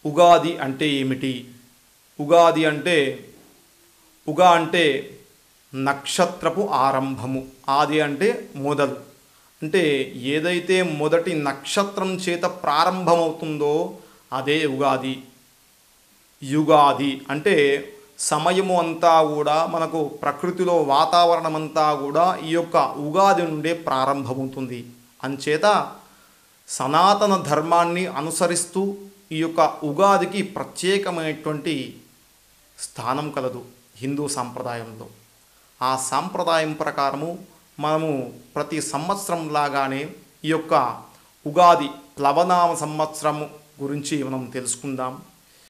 ఉగాది అంటే ఏమిటి? ఉగాది అంటే ఉగా అంటే నక్షత్రపు ఆరంభము, ఆది అంటే మొదలు, అంటే ఏదైతే మొదటి నక్షత్రం చేత ప్రారంభమవుతుందో అదే ఉగాది. యుగాది అంటే సమయము అంతా కూడా మనకు ప్రకృతిలో వాతావరణం అంతా కూడా ఈ యొక్క ఉగాది నుండే ప్రారంభమవుతుంది. అంచేత సనాతన ధర్మాన్ని అనుసరిస్తూ ఈ యొక్క ఉగాదికి ప్రత్యేకమైనటువంటి స్థానం కలదు హిందూ సాంప్రదాయంలో. ఆ సాంప్రదాయం ప్రకారము మనము ప్రతి సంవత్సరం లాగానే ఈ యొక్క ఉగాది ప్లవనామ సంవత్సరము గురించి మనం తెలుసుకుందాం.